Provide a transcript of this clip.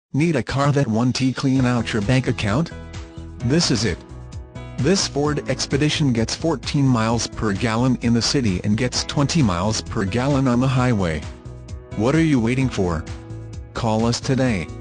Need a car that won't clean out your bank account? This is it. This Ford Expedition gets 14 miles per gallon in the city and gets 20 miles per gallon on the highway. What are you waiting for? Call us today.